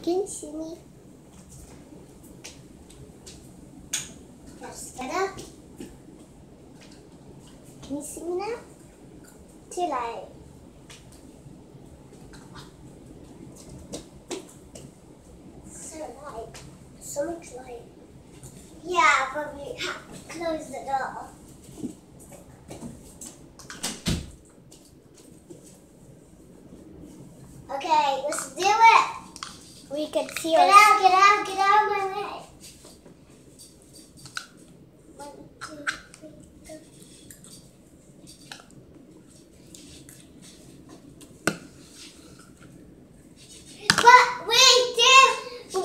Can you see me? Yes, better. Can you see me now? Too light. So light. So much light. Yeah, but we have to close the door. Okay, let's do it. We could see Get out of my way. 1, 2, 3, go. What we do.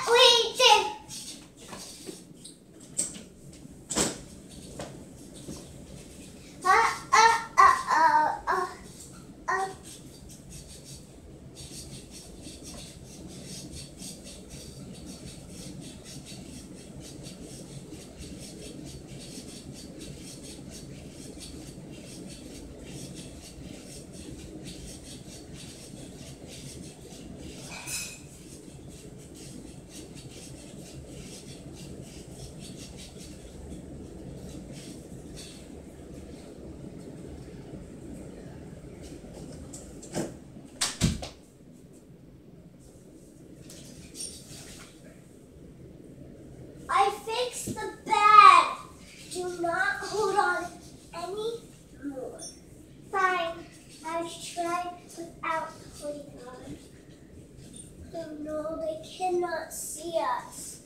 I fixed the bed. Do not hold on any more. Fine. I'll try without holding on. Oh no, they cannot see us.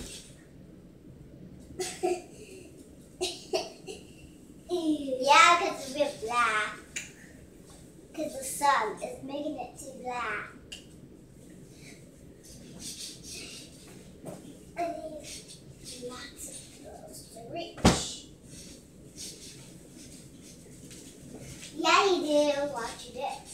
Yeah, because we're black. Because the sun is making it too black. I need lots of clothes to reach. Yeah, you do. Watch your dish.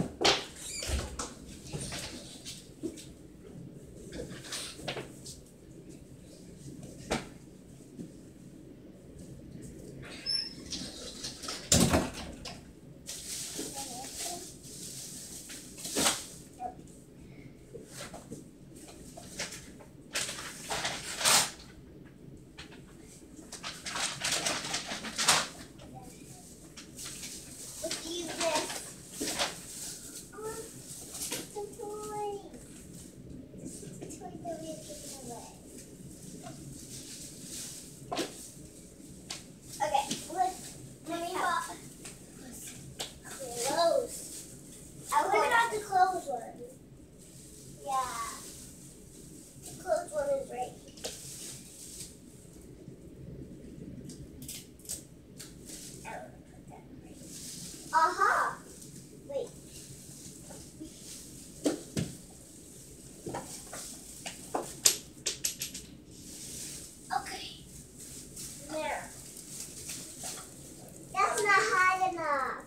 Aha! Wait. Okay. There. That's not high enough.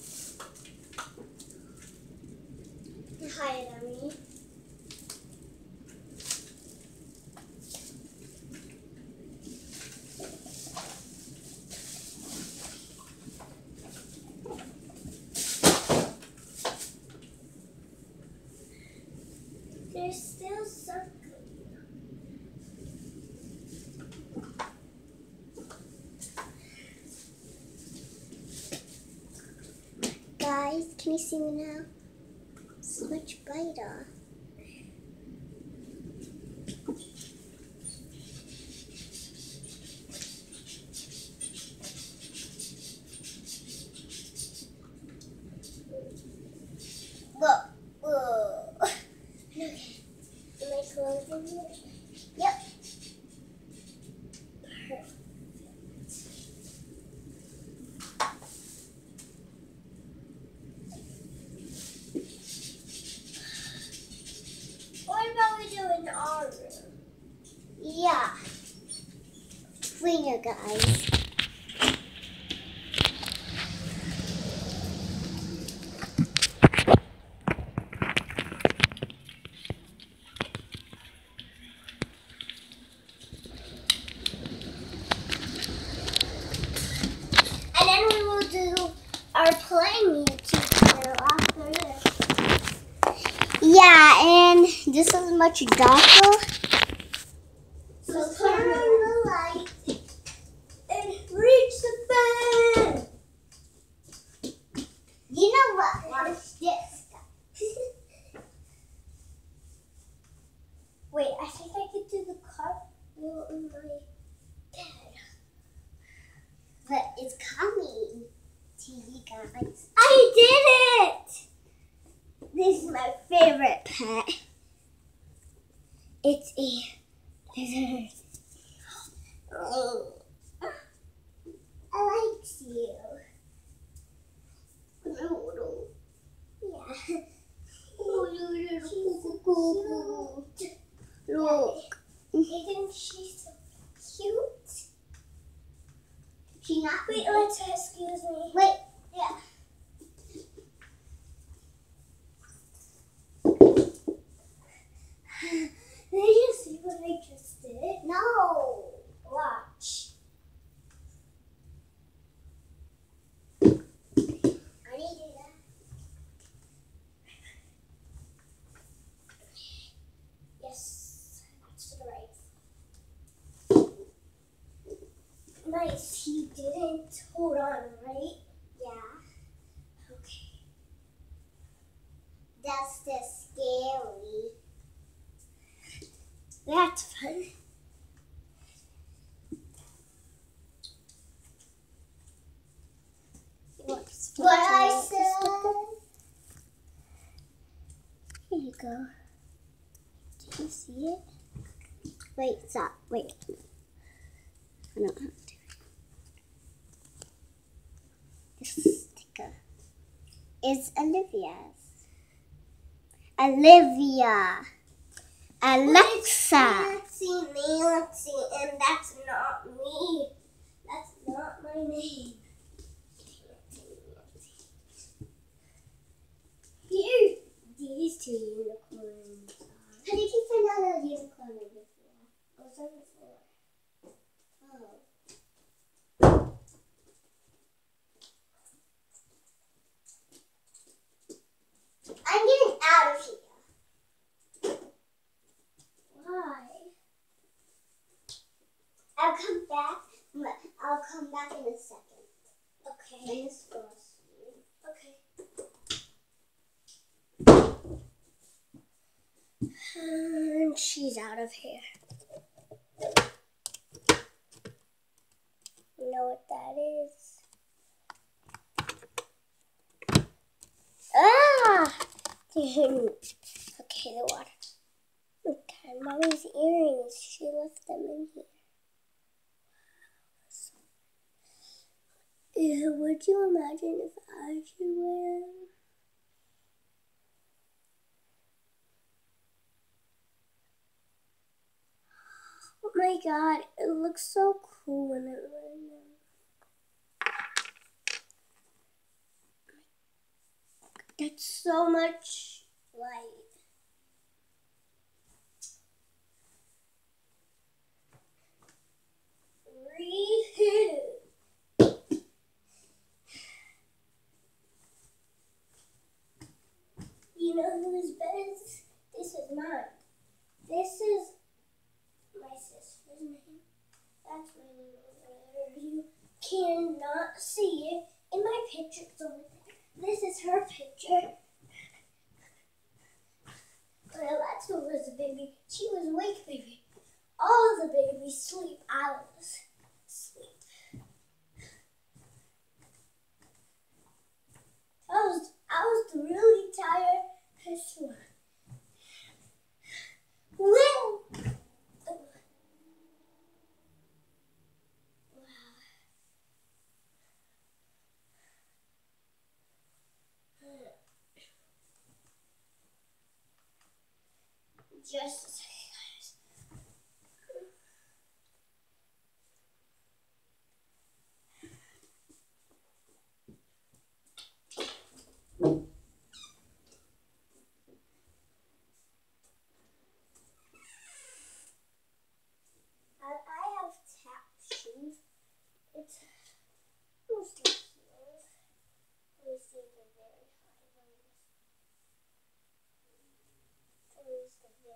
You're higher than me. There's still something. Guys, can you see me now? It's much brighter. Look. Whoa. Okay. Am I closing it? Yep. Perfect. What about we do in our room? Yeah. Clean you guys. And then we will do our playing YouTube channel after this. Yeah, and this is much darker. So turn on the light and reach the bed. You know what? Watch this. Wait, I think I can do the cartwheel in my bed. But it's coming to you guys. I did it! This is my favorite pet. It's a lizard. I like you. Yeah. Look. Isn't she so cute? She not. Wait, let's excuse me. Wait. Yeah. Did you see what I just did? No. Watch. I need to do that. Yes. That's to the right. Nice. He didn't. Hold on, right? Yeah. Okay. That's the scary. That's fun. What I said. Here you go. Do you see it? Wait, stop. Wait. I don't have to. This sticker is Olivia's. Olivia. Alexa. Nancy, and that's not me. That's not my name. Here, these two unicorns are. How did you find out a unicorn before? I was on the floor. Oh. I'm getting out of here. Why? I'll come back in a second. Okay. Miss Frosty. Okay. And she's out of here. You know what that is? Ah! Okay, the water. Okay, Mommy's earrings. She left them in here. Would you imagine if I should wear them? Oh my god, it looks so cool when I wear them. That's so much light. You know whose bed is? This is mine. This is my sister's name. That's my name. You cannot see it in my picture. So this is her picture. Well, that's who was a baby. She was awake baby. All the babies sleep. I was asleep. I was really tired. I swear. Well. Just a second, guys. I have tap shoes. It's mostly heels. Let me see the very high ones. Where's the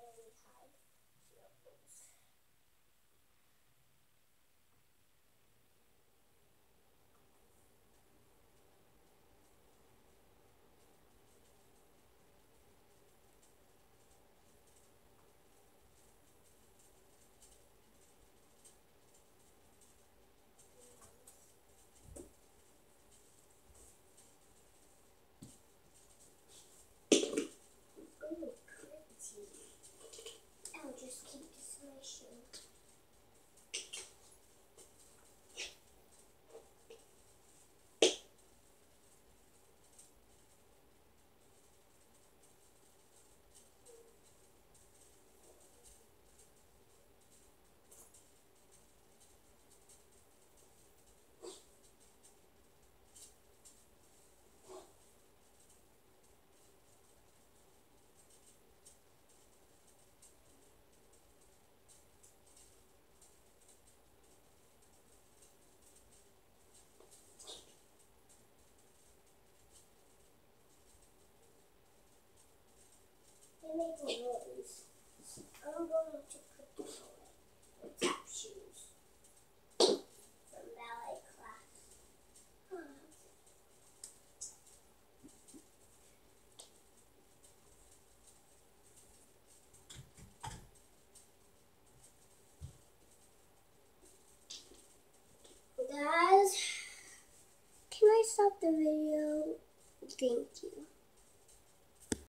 stop the video. Thank you.